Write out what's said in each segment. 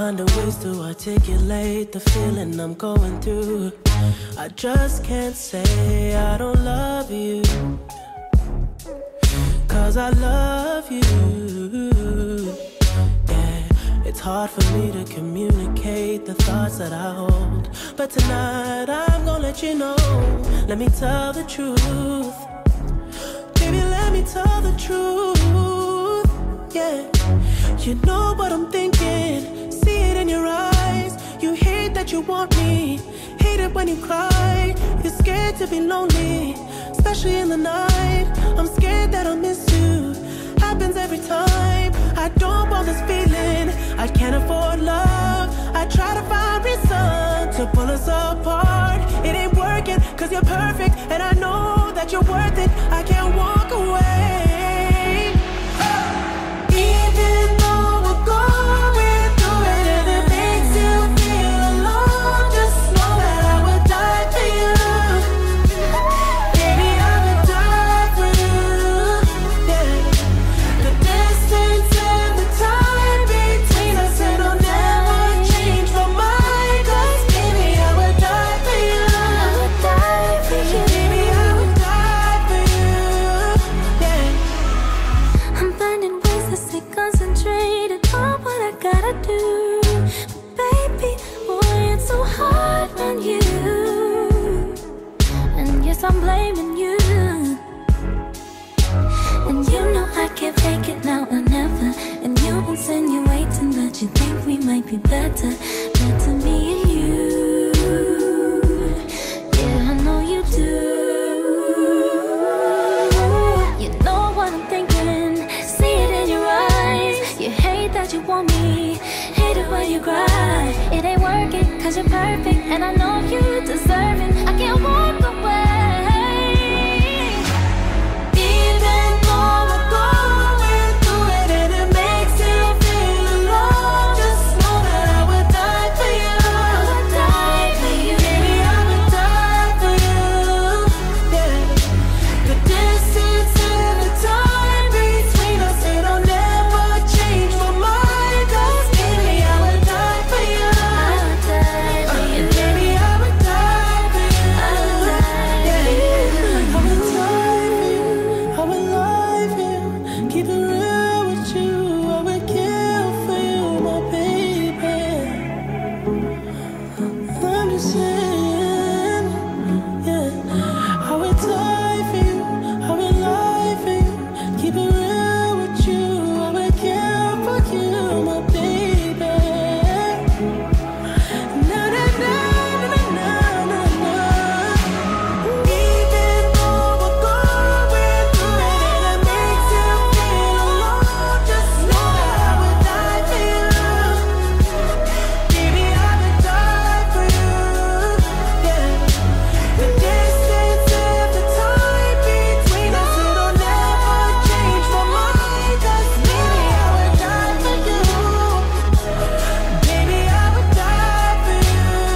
find a ways to articulate the feeling I'm going through. I just can't say I don't love you, 'cause I love you. Yeah, it's hard for me to communicate the thoughts that I hold, but tonight I'm gonna let you know. Let me tell the truth. Baby, let me tell the truth. Yeah, you know what I'm thinking. See it in your eyes. You hate that you want me. Hate it when you cry. You're scared to be lonely, especially in the night. I'm scared that I'll miss you. Happens every time. I don't want this feeling. I can't afford love. I try to find reason to pull us apart. It ain't working, 'cause you're perfect, and I know that you're worth it. I can't walk away. Even though we're going through it and it makes you feel alone, just know that I would die for you. Baby, I would die for you. Yeah. The distance and the time between us, it'll never change my mind. 'Cause baby, I would die for you. I would die for you. Baby, I would die for you. Yeah. I'm finding ways to stay concentrated on what I gotta do. Baby, boy, it's so hard on you. And yes, I'm blaming you. And you know I can't fake it now or never. And you insinuating that you think we might be better. Better me and you. Yeah, I know you do. You know what I'm thinking. See it in your eyes. You hate that you want me. Hate it when you cry. It ain't working, 'cause you're perfect, and I know you deserve it. I can't walk away. Even though we're going through it and it makes you feel alone, just know that I would die for you. I would die for you. Baby, I would die for you. Yeah. The distance and the time between us, it'll never change my mind. 'Cause baby, I would die for you. I would die for you. Baby, I would die for you. I would die for you. I would die for you. I would lie for you. Keep it real with you. I would kill for you, my baby. I'm just saying, yeah. I would die for you. I would lie for you. Keep it real with you. I would kill for you, my baby. Na na na na na na na. Even though we're going through it and it makes you feel alone, just know that I would die for you. Baby, I would die for you. Yeah. The distance and the time between us, it'll never change my mind. 'Cause baby, I would die for you. Baby, I would die for you.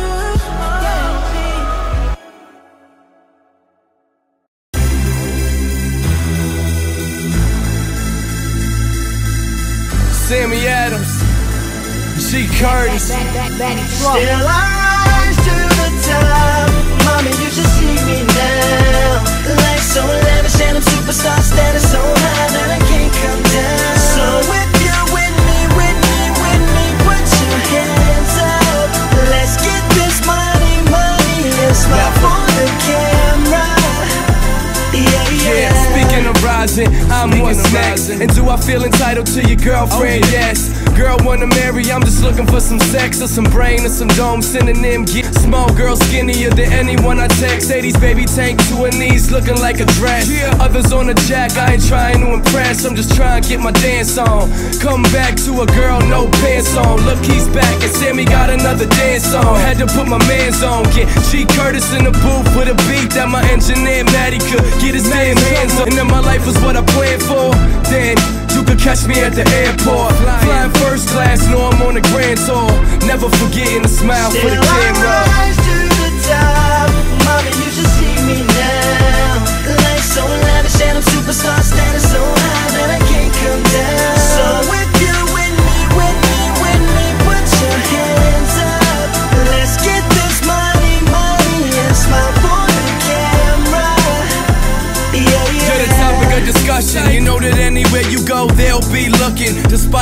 Sammy Adams, G. Curtis. Still I rise to the top. Mommy, you should see me now. Life's so lavish and I'm superstar status so high that I can't come down. So if you're with me, put your hands up. Let's get this money, and smile for the camera. Yeah, speaking of rising, I'm what's next. And do I feel entitled to your girlfriend? Yes. Girl wanna marry, I'm just looking for some sex or some brain or some dome synonym. Get small girl skinnier than anyone I text. 80s baby tank to her knees looking like a dress. Others on the jack, I ain't trying to impress. I'm just trying to get my dance on. Come back to a girl, no pants on. Look, he's back and Sammy got another dance on. Had to put my mans on. Get G. Curtis in the booth with a beat that my engineer Matty could get his damn hands on. And then my life was what I planned for. Then you could catch me at the airport, flying first class, know I'm on the grand tour. Never forgetting to smile for the camera. Still I rise to the top. Mommy, you should see me now. Life's so lavish and I'm superstar status so high that I can't come down. So if you're with me, put your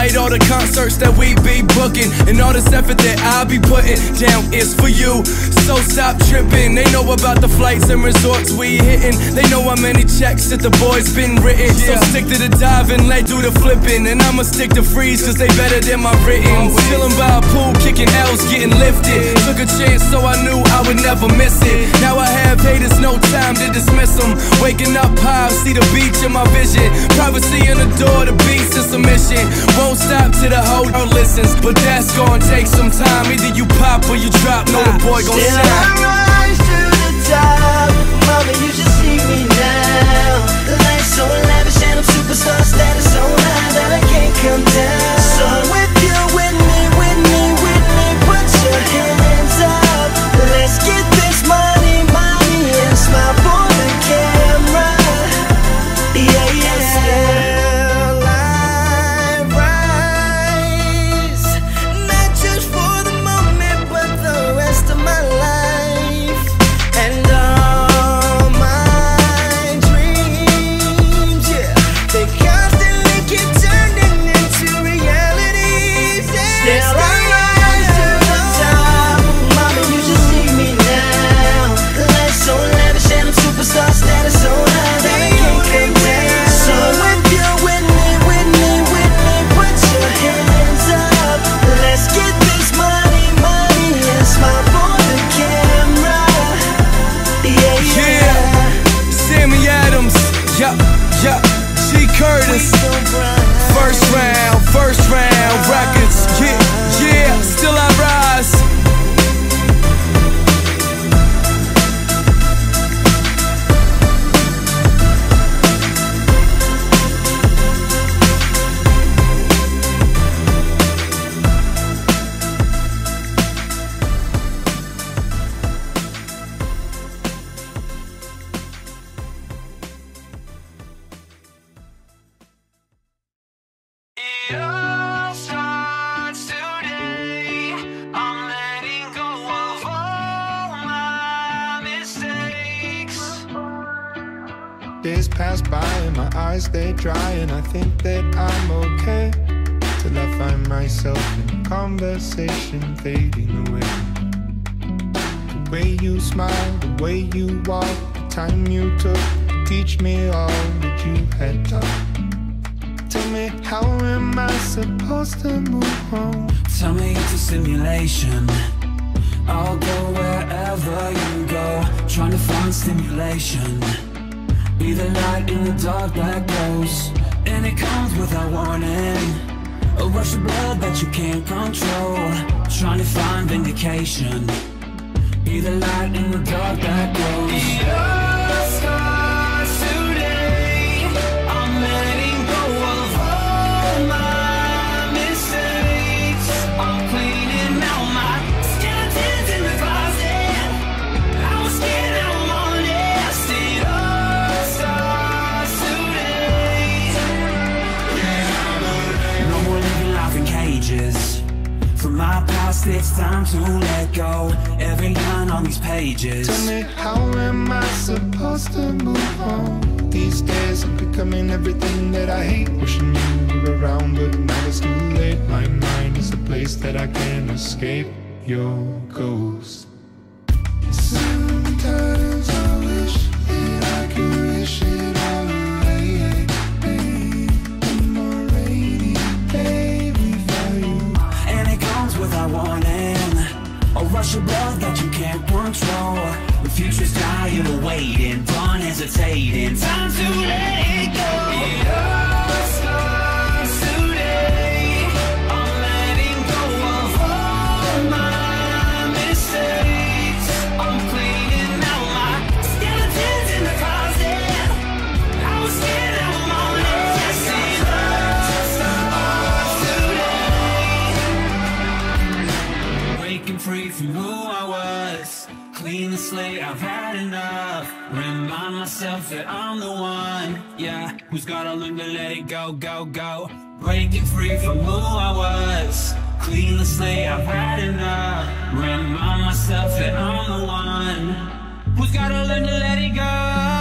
celebrate all the concerts that we be booking, and all this effort that I be putting down is for you. So stop tripping. They know about the flights and resorts we hitting. They know how many checks that the boys been written. So stick to the diving, let do the flipping, and I'ma stick to freeze, cause they better than my written. Chillin' by a pool, kicking L's, getting lifted. Took a chance, so I knew I would never miss it. Now I have haters, no time to dismiss them. Waking up high, see the beach in my vision. Privacy in the door, the beast is submission. Won't stop till the whole world listens, but that's gonna take some time. Either you pop or you drop, know the boy gon' shine. Still I rise to the top. Mama, you should see me now. The life's so lavish and I'm superstar status so high that I can't come down. So with you, with me, put your hands up. Let's get this money, and smile for the camera. Yeah, yeah. Still I rise, not just for the moment, but the rest of my life. And all my dreams, yeah, they constantly keep turning into realities. Still I rise to the top. Mama, you should see me now. Life's so lavish and I'm superstar status so high that I can't come down. So with you, with me, put your hands up. Let's get this money, and smile for the camera. Yeah, Yeah, Sammy Adams, yup, G Curtis. First round records, yeah, still I rise. It all starts today. I'm letting go of all my mistakes. Days pass by and my eyes they dry, and I think that I'm okay till I find myself in conversation fading away. The way you smile, the way you walk, the time you took to teach me all that you had taught. Tell me, how am I supposed to move on? Tell me it's a simulation. I'll go wherever you go, trying to find stimulation. Be the light in the dark that glows, and it comes without warning. A rush of blood that you can't control, trying to find vindication. Be the light in the dark that glows. It all starts today. I'm letting go of all my mistakes. I'm cleaning out my skeletons in the closet. I was scared, now I'm honest. It all starts today. No more living life in cages. From my past, it's time to let go. Every line on these pages. Tell me, how am I supposed to move on? These days I'm becoming everything that I hate. Wishing you were around, but now it's too late. My mind is a place that I can't escape your ghost. Sometimes I wish that I could wish it all away. One more rainy day without you. And it comes without warning. A rush of blood that you can't control. The future's tired of waiting, done hesitating. Time to let it go. It all starts today. I'm letting go of all my mistakes. I'm cleaning out my skeletons in the closet. I was scared, now I'm honest. Yes, it all starts today. Breaking free from who I was. Clean the slate, I've had enough. Remind myself that I'm the one, yeah, who's gotta learn to let it go, go, go. Breaking free from who I was. Clean the slate, I've had enough. Remind myself that I'm the one who's gotta learn to let it go.